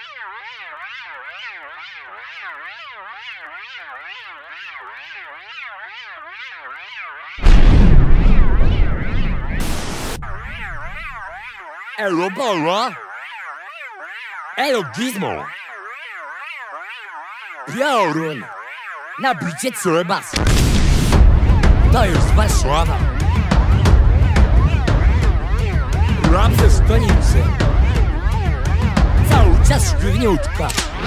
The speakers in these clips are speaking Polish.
Elo Bola! Elo Gizmo! Piorun! Nabicie Cebas! To jest Warszawa! Gram ze stolicy! Cały czas sztywniutka!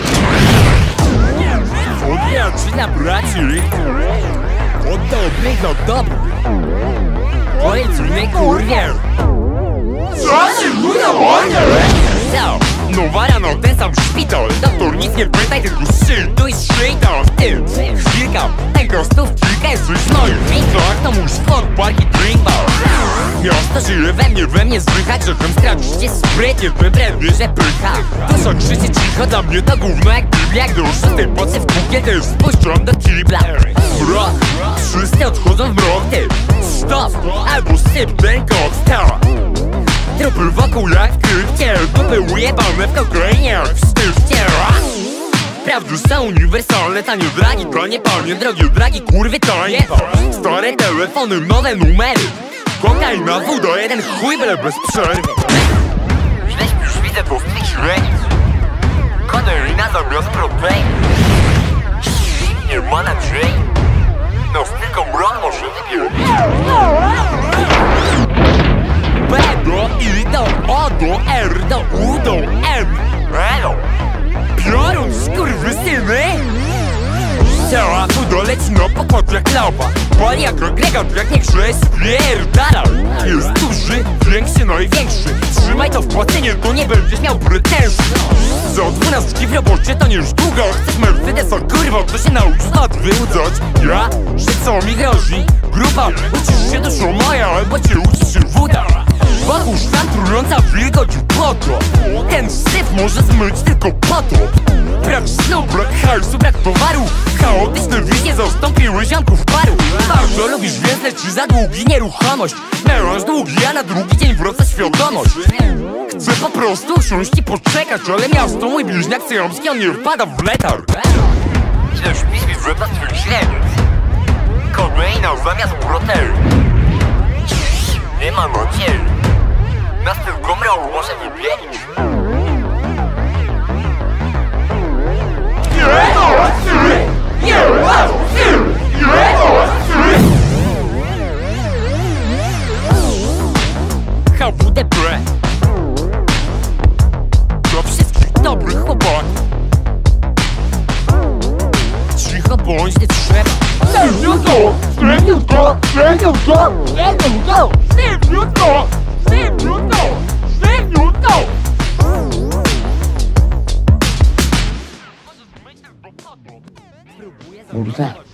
Odwiaczyna braci! Od dobrych do dobrych! Powiedz mi kurwiel! Co się buda wolnie? Co? No warano, ten sam szpital. Doktor nic nie pytaj, tylko szylduj szejtan. Ty, chwilka, tego stówka jest coś znojów. Tak to mój sport, parki, drinkbar. Miasto żyje we mnie zwychać, że tam stracicie sprytnie, wybrany, że pycha. Dużo krzyczy cicho, dla mnie to gówno jak do 6 pocy w kukie, to już spuszczam do kibla. Mrok, wszyscy odchodzą w mrok, ty. Stop, albo syp ten kot, trupy wokół jak w krypcie, dupy ujebane w kokainie jak w sztywcie. Prawdy są uniwersalne, tanie dragi, konie, panie, drogie dragi, kurwy to nie. Stare telefony, nowe numery, kokaina, woda, jeden chuj, byle bez przerwy. Źle już widzę po twych źrenic, konerina zamiast protein. Nie ma nadziei, nos tylko mron może wypierdolić. B do I do O do R do U do M. Elo! Piorun, skurwysyny! Cała tu leci na pokład jak lapa. Pali jak agregat, jak nie grze spierdala. Jest duży, większy, największy. Trzymaj to w płacenie, to nie będziesz miał pretensji. Za 12 w robocie to nie już długo. Chcesz Mercedesa, kurwa, to się naucz stąd wyłudzać. Ja? Że co mi grozi? Grupa, uczysz się duszą moja, albo cię uczysz się woda. Wokół sztam trująca wilgoć po to. Ten syf może zmyć tylko potop. Brak snu, brak hajsu, brak towaru. Chaotyczne wizje zastąpiły ziomków paru. Bardzo lubisz więc leci za długi nieruchomość. Melanż długi, a na drugi dzień wraca świadomość. Chcę po prostu usiąść i poczekać, ale miasto mój bliźniak syjamski, on nie wpada w letarg. Źle śpisz mi wrota twych źrenic. Kolejna zamiast protein. Nie ma nadziei. Nas tylko mrał może nie bielić. HWDP dla wszystkich dobrych chłopaków. Cicho bądź, nie trzeba. Sztywniutko, sztywniutko, sztywniutko, sztywniutko, sztywniutko, sztywniutko, sztywniutko. Burza.